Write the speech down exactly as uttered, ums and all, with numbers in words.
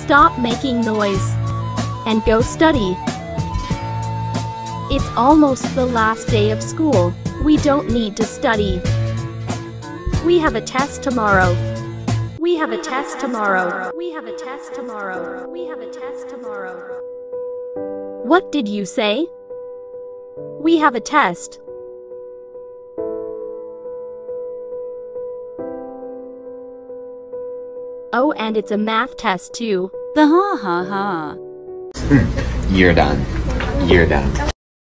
stop making noise and go study. It's almost the last day of school. We don't need to study. We have a test tomorrow. We have a test tomorrow. We have a test tomorrow. We have a test tomorrow. What did you say? We have a test. Oh, and it's a math test too. The ha ha ha. You're done. You're done.